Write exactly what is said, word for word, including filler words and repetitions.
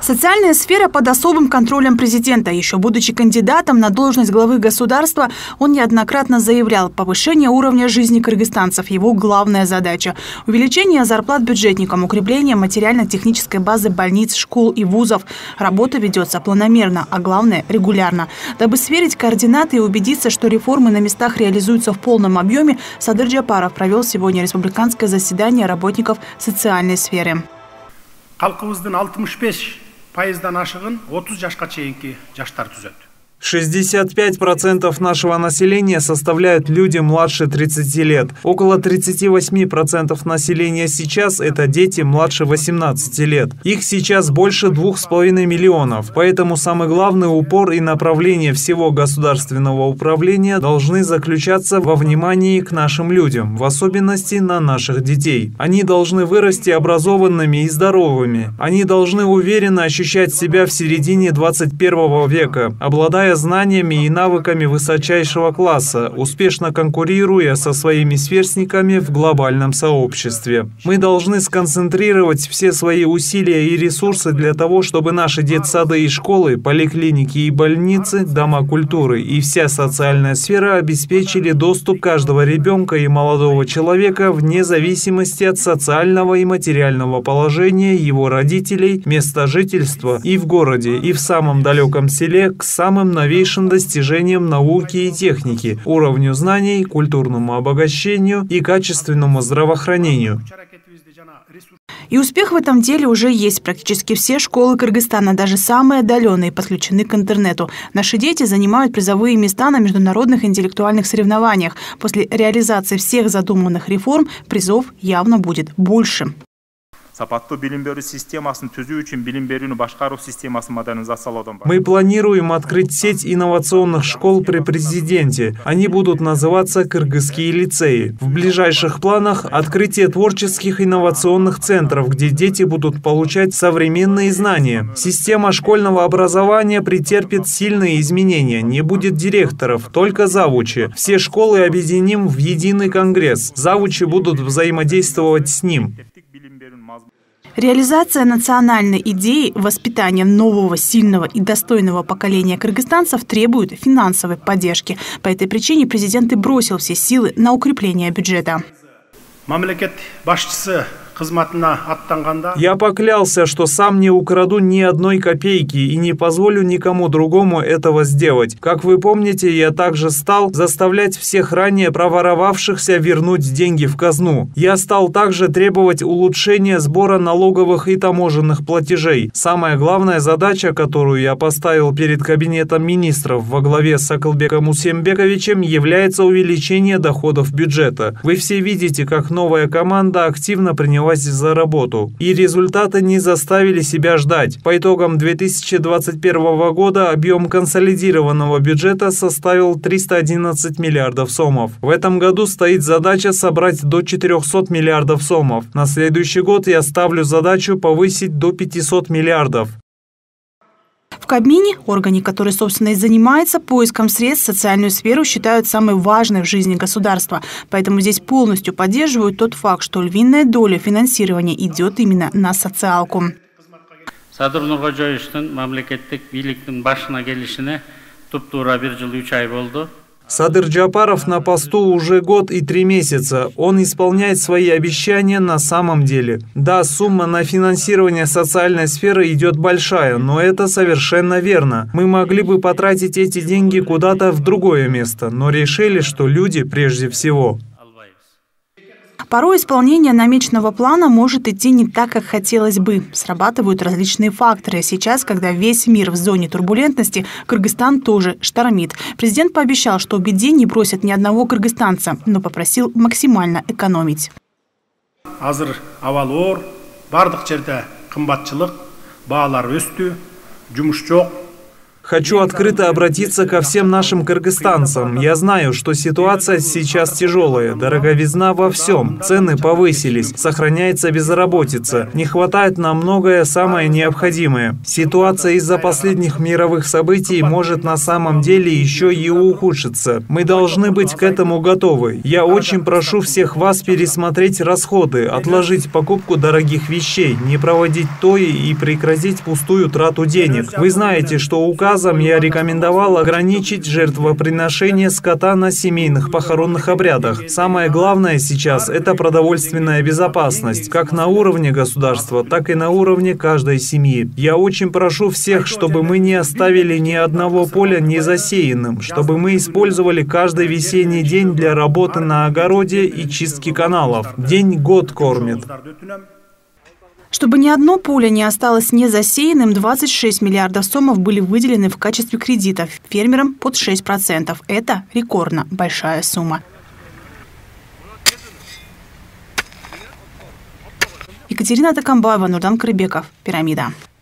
Социальная сфера под особым контролем президента. Еще будучи кандидатом на должность главы государства, он неоднократно заявлял, повышение уровня жизни кыргызстанцев – его главная задача. Увеличение зарплат бюджетникам, укрепление материально-технической базы больниц, школ и вузов. Работа ведется планомерно, а главное – регулярно. Дабы сверить координаты и убедиться, что реформы на местах реализуются в полном объеме, Садыр Джапаров провел сегодня республиканское заседание работников социальной сферы. пайыздан ашығын отуз жашқа чейинки жаштар түзөт. шестьдесят пять процентов нашего населения составляют люди младше тридцати лет. Около тридцати восьми процентов населения сейчас – это дети младше восемнадцати лет. Их сейчас больше двух с половиной миллионов. Поэтому самый главный упор и направление всего государственного управления должны заключаться во внимании к нашим людям, в особенности на наших детей. Они должны вырасти образованными и здоровыми. Они должны уверенно ощущать себя в середине двадцать первого века, обладая знаниями и навыками высочайшего класса, успешно конкурируя со своими сверстниками в глобальном сообществе. Мы должны сконцентрировать все свои усилия и ресурсы для того, чтобы наши детсады и школы, поликлиники и больницы, дома культуры и вся социальная сфера обеспечили доступ каждого ребенка и молодого человека вне зависимости от социального и материального положения его родителей, места жительства и в городе, и в самом далеком селе к самым новейшим достижениям науки и техники, уровню знаний, культурному обогащению и качественному здравоохранению. И успех в этом деле уже есть. Практически все школы Кыргызстана, даже самые отдаленные, подключены к интернету. Наши дети занимают призовые места на международных интеллектуальных соревнованиях. После реализации всех задуманных реформ призов явно будет больше. Мы планируем открыть сеть инновационных школ при президенте. Они будут называться «Кыргызские лицеи». В ближайших планах открытие творческих инновационных центров, где дети будут получать современные знания. Система школьного образования претерпит сильные изменения. Не будет директоров, только завучи. Все школы объединим в единый конгресс. Завучи будут взаимодействовать с ним. Реализация национальной идеи воспитания нового, сильного и достойного поколения кыргызстанцев требует финансовой поддержки. По этой причине президент и бросил все силы на укрепление бюджета. Я поклялся, что сам не украду ни одной копейки и не позволю никому другому этого сделать. Как вы помните, я также стал заставлять всех ранее проворовавшихся вернуть деньги в казну. Я стал также требовать улучшения сбора налоговых и таможенных платежей. Самая главная задача, которую я поставил перед кабинетом министров во главе с Акылбеком Усембековичем, является увеличение доходов бюджета. Вы все видите, как новая команда активно приняла за работу. И результаты не заставили себя ждать. По итогам две тысячи двадцать первого года объем консолидированного бюджета составил триста одиннадцать миллиардов сомов. В этом году стоит задача собрать до четырёхсот миллиардов сомов. На следующий год я ставлю задачу повысить до пятисот миллиардов. В Кабмине, органе, который, собственно, и занимается поиском средств, социальную сферу считают самой важной в жизни государства. Поэтому здесь полностью поддерживают тот факт, что львиная доля финансирования идет именно на социалку. Садыр Нуркожоевичтин мамлекеттик бийликтин башына келишине туп-туура бир жыл үч ай болду. Садыр Джапаров на посту уже год и три месяца. Он исполняет свои обещания на самом деле. Да, сумма на финансирование социальной сферы идет большая, но это совершенно верно. Мы могли бы потратить эти деньги куда-то в другое место, но решили, что люди прежде всего. Порой исполнение намеченного плана может идти не так, как хотелось бы. Срабатывают различные факторы. Сейчас, когда весь мир в зоне турбулентности, Кыргызстан тоже штормит. Президент пообещал, что в беде не бросит ни одного кыргызстанца, но попросил максимально экономить. Азыр авал оор, бардык жерде кымбатчылык, баалар өстү, жумуш жок. Хочу открыто обратиться ко всем нашим кыргызстанцам. Я знаю, что ситуация сейчас тяжелая, дороговизна во всем, цены повысились, сохраняется безработица, не хватает на многое самое необходимое. Ситуация из-за последних мировых событий может на самом деле еще и ухудшиться. Мы должны быть к этому готовы. Я очень прошу всех вас пересмотреть расходы, отложить покупку дорогих вещей, не проводить тои и прекратить пустую трату денег. Вы знаете, что указом я рекомендовал ограничить жертвоприношение скота на семейных похоронных обрядах. Самое главное сейчас – это продовольственная безопасность, как на уровне государства, так и на уровне каждой семьи. Я очень прошу всех, чтобы мы не оставили ни одного поля незасеянным, чтобы мы использовали каждый весенний день для работы на огороде и чистки каналов. День год кормит. Чтобы ни одно поле не осталось незасеянным, двадцать шесть миллиардов сомов были выделены в качестве кредитов фермерам под шесть процентов. Это рекордно большая сумма. Екатерина Такамбаева, Нурдан Карыбеков, Пирамида.